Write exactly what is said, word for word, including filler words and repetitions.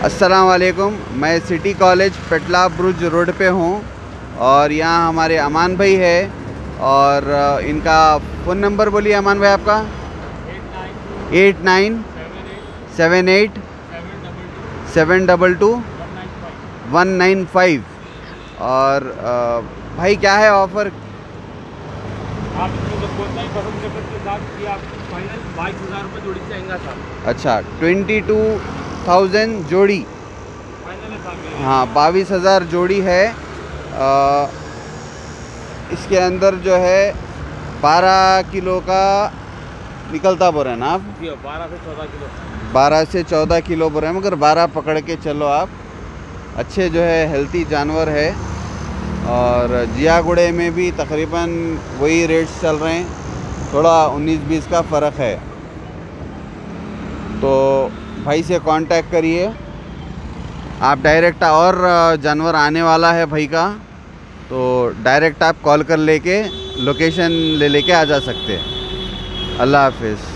अस्सलाम वालेकुम। मैं सिटी कॉलेज पेटला ब्रुज रोड पे हूँ और यहाँ हमारे अमान भाई है और इनका फ़ोन नंबर बोलिए अमान भाई आपका। Eight nine seven eight seven double two one nine five. और भाई क्या है ऑफ़र? आप फाइनल बाईस हज़ार रुपये जोड़ी चाहेंगे साहब। अच्छा, ट्वेंटी टू थाउजेंड जोड़ी। फाइनल है साहब। हाँ, बाईस हज़ार जोड़ी है। आ, इसके अंदर जो है बारह किलो का निकलता बोल रहे हैं ना आप? जी, बारह से चौदह किलो। बारह से चौदह किलो बोल रहे हैं, मगर बारह पकड़ के चलो आप। अच्छे जो है हेल्थी जानवर है और जियागुड़े में भी तकरीबन वही रेट्स चल रहे हैं, थोड़ा उन्नीस बीस का फ़र्क है। तो भाई से कांटेक्ट करिए आप डायरेक्ट, और जानवर आने वाला है भाई का, तो डायरेक्ट आप कॉल कर लेके लोकेशन ले लेके आ जा सकते हैं। अल्लाह हाफिज़।